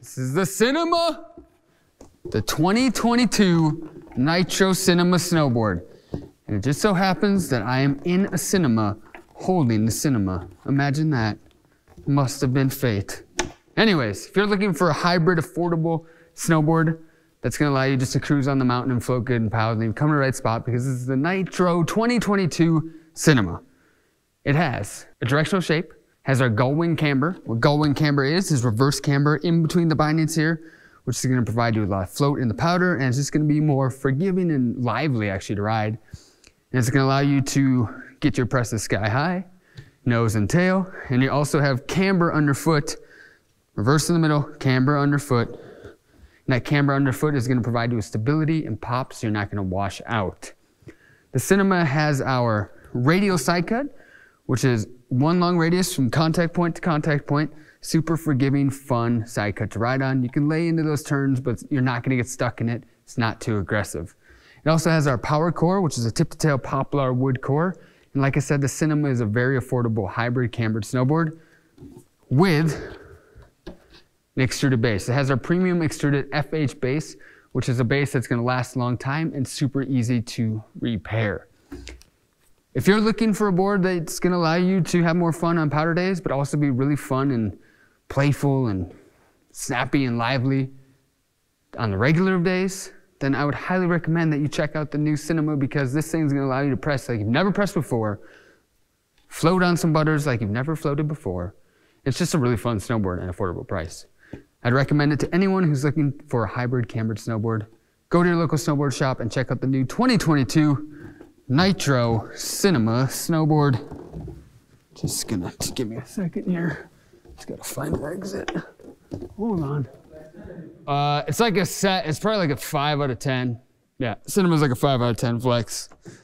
This is the Cinema, the 2022 Nitro Cinema Snowboard. And it just so happens that I am in a cinema holding the Cinema. Imagine that. Must have been fate. Anyways, if you're looking for a hybrid, affordable snowboard that's gonna allow you just to cruise on the mountain and float good and powerfully, come to the right spot because this is the Nitro 2022 Cinema. It has a directional shape, has our Gullwing camber. What Gullwing camber is reverse camber in between the bindings here, which is gonna provide you with a lot of float in the powder, and it's just gonna be more forgiving and lively actually to ride. And it's gonna allow you to get your presses sky high, nose and tail, and you also have camber underfoot, reverse in the middle, camber underfoot. And that camber underfoot is gonna provide you with stability and pop so you're not gonna wash out. The Cinema has our radial side cut, which is one long radius from contact point to contact point. Super forgiving, fun side cut to ride on. You can lay into those turns, but you're not gonna get stuck in it. It's not too aggressive. It also has our power core, which is a tip to tail poplar wood core. And like I said, the Cinema is a very affordable hybrid cambered snowboard with an extruded base. It has our premium extruded FH base, which is a base that's gonna last a long time and super easy to repair. If you're looking for a board that's gonna allow you to have more fun on powder days, but also be really fun and playful and snappy and lively on the regular days, then I would highly recommend that you check out the new Cinema because this thing's gonna allow you to press like you've never pressed before, float on some butters like you've never floated before. It's just a really fun snowboard at an affordable price. I'd recommend it to anyone who's looking for a hybrid cambered snowboard. Go to your local snowboard shop and check out the new 2022 Nitro Cinema Snowboard. Just gonna give me a second here. Just gotta find the exit. Hold on. It's like a set, it's probably like a 5 out of 10. Yeah, Cinema's like a 5 out of 10 flex.